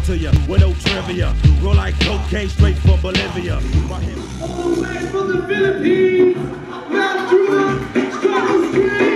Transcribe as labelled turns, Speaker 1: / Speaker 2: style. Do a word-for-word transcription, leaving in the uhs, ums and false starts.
Speaker 1: to you with no trivia. Roll like cocaine straight from Bolivia.
Speaker 2: All the way from the Philippines, Matt Junior, Struggle Street.